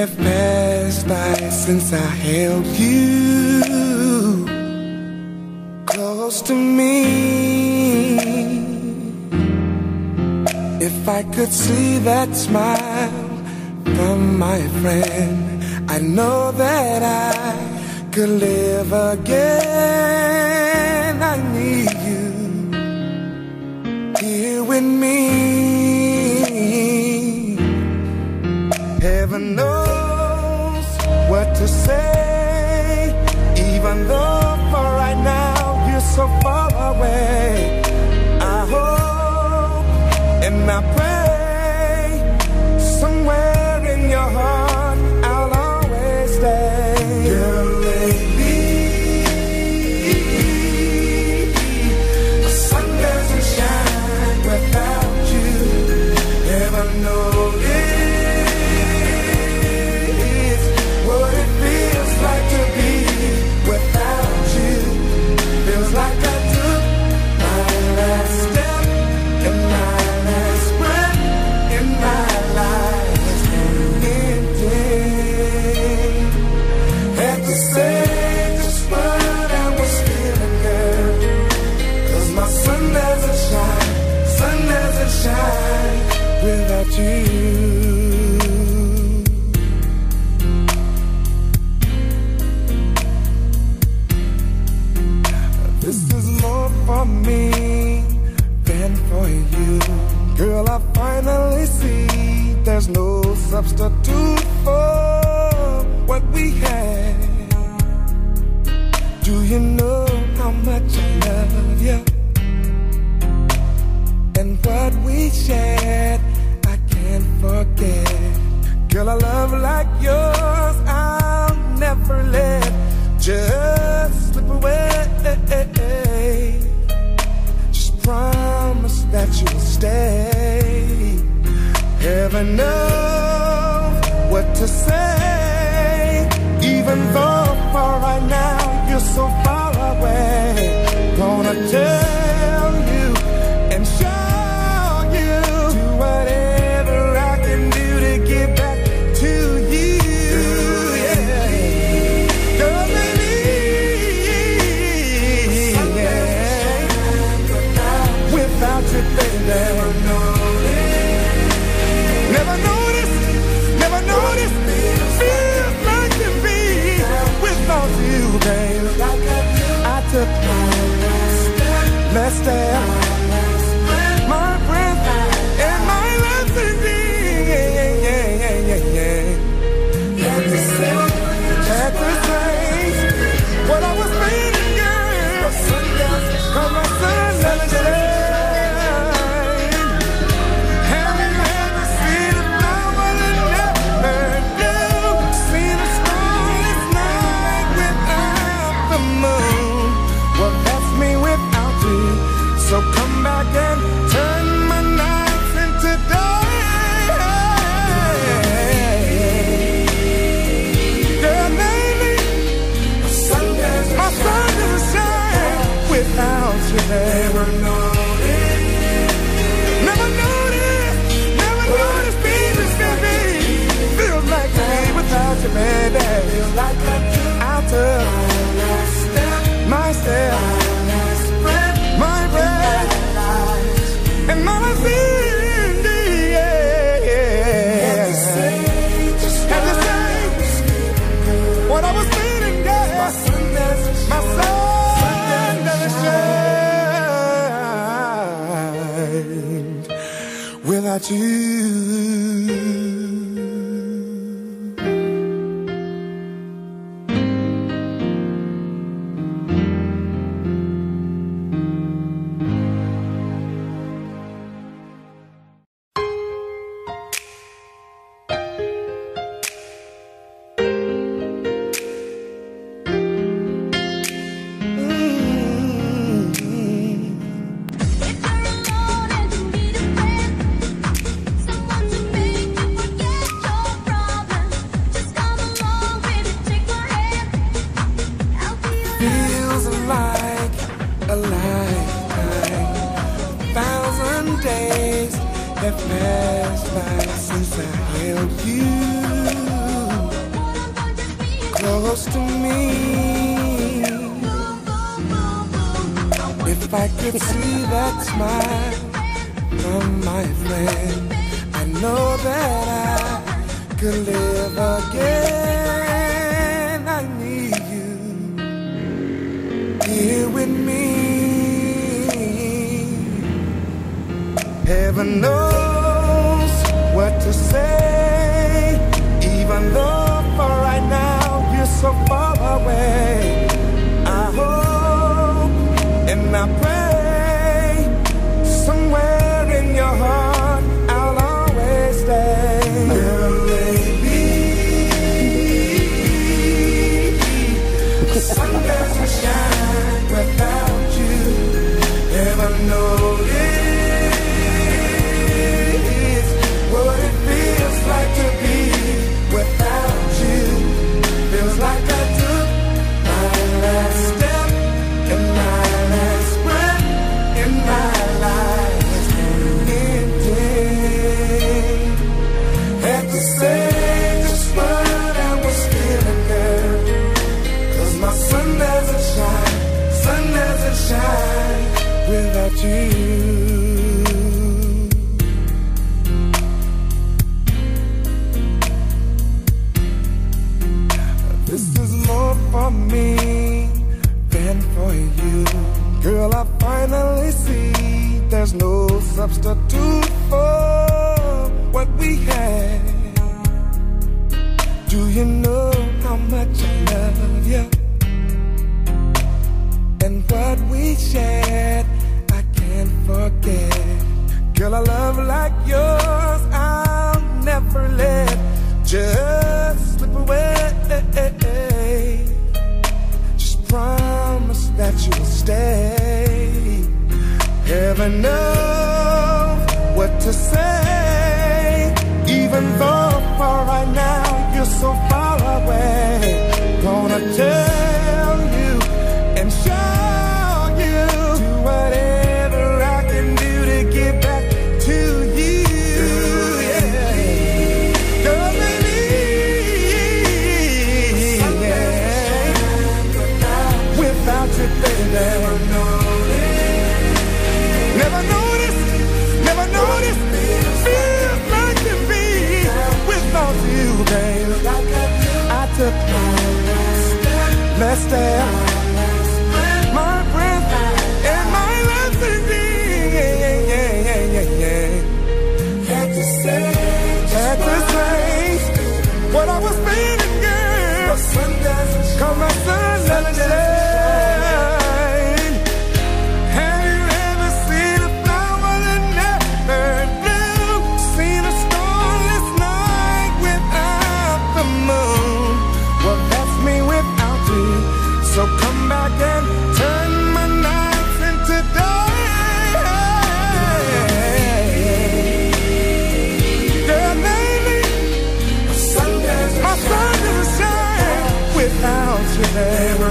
have passed by since I held you close to me. If I could see that smile from my friend, I know that I could live again. I need you here with me. Heaven knows what to say, even though for right now you're so far away. I hope and I pray somewhere in your heart I'll always stay. Girl, lately the sun doesn't shine without you. Never noticed what it feels like to be without you. Feels like I took my last step and my last breath in my life was ending. Had to say just what I was feeling, girl, 'cause my sun doesn't shine without you. This is more for me than for you. Girl, I finally see there's no substitute for what we had. Do you know how much I love you? And what we shared, I can't forget. Girl, a love like yours, I'll never let just slip away. Just promise that you'll stay. Heaven knows what to say, even though for right now you're so far away. Gonna tell you and show you, do whatever I can do to get back to you. Yeah. Girl, baby, without you, baby. Never noticed, feels like to be without you, babe. I took my last step, my breath, and my last indeed. Had to say what I was feeling, girl. 'Cause my sun doesn't shine. So come back and turn my nights into days. Girl, lately my sun doesn't shine without you, babe. Never noticed, baby. Feels like to be without you, baby. I took my step, my breath, and my feeling, yeah. Had to say what I was feeling, yeah. My sun doesn't shine without you. A lifetime, 1,000 days have passed by since I held you close to me. If I could see that smile from my friend, I know that I could live again. I need you here with me. Heaven knows what to say, even though for right now you're so far away. I hope and I pray somewhere in your heart I'll always stay. There may be the sun doesn't shine without you. Heaven knows what it feels like to be without you. Feels like I took my last step and my last breath in my life was ending. Had to say just what I was feeling, girl, 'cause my sun doesn't shine without you. This is more for me than for you. Girl, I finally see there's no substitute for what we had. Do you know how much I love you? And what we shared, I can't forget. Girl, a love like yours, I'll never let just slip away. Just promise that you'll stay. Heaven knows what to say, even though for right now you're so far away. Gonna tell you and show you, do whatever I can do to get back to you. Never noticed, feels like to be without you, babe. I took my last step, my breath, and my last indeed. Had to say what I was feeling, girl. 'Cause my sun doesn't shine. So come back and turn my nights into days. Girl, lately, my sun doesn't shine without you. Never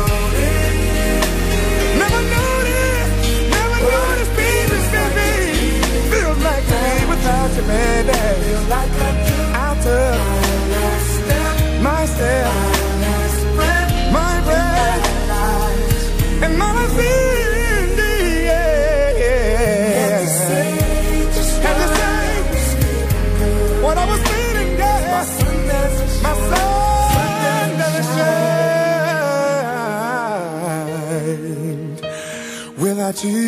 noticed, baby. Feels like me without you, baby. I took my step, my breath, and my feeling, yeah. Had to say what I was feeling, yeah. My sun doesn't shine without you.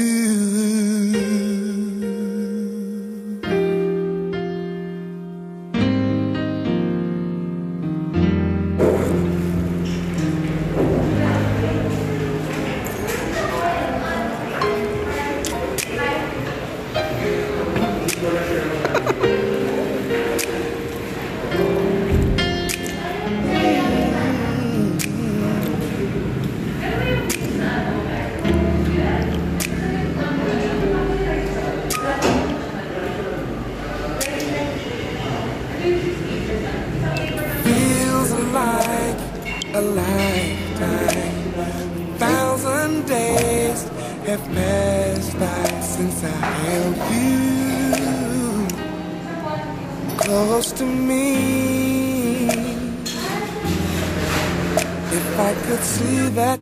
A lifetime, 1,000 days have passed by since I held you close to me. If I could see that